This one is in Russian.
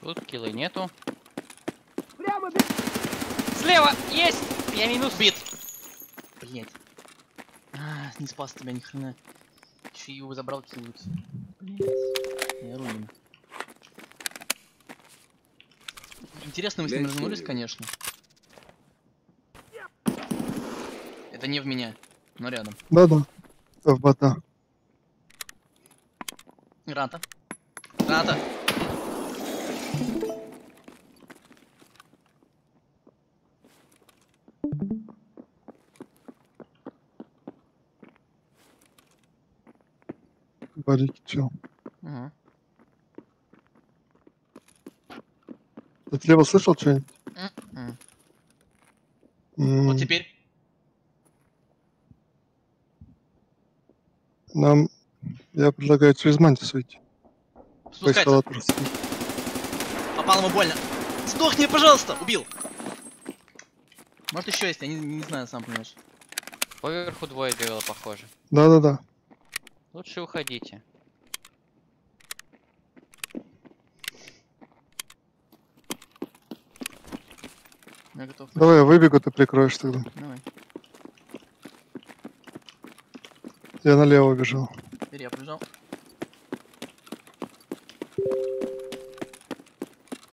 Тут киллы нету. Прямо Слева! Есть! Я минус. Бит! Блять. Не спас тебя ни хрена. Еще его забрал киллуть. Блять. Я рулин. Интересно, мы с ним разминулись, конечно. Это не в меня, но рядом. Да-да. В бота. Граната. Граната. Барики, чел. Угу. Ты слева слышал что-нибудь? Вот теперь. Нам... Я предлагаю через Мантис выйти. По Спускается. эскалатору съездить. Попал ему больно. Сдохни, пожалуйста! Убил! Может еще есть, я не знаю, сам понимаешь. Поверху двое бегало, похоже. Да-да-да. Лучше уходите. Я готов. Давай я выбегу, ты прикроешь тогда. Давай. Я налево бежал. Теперь я побежал.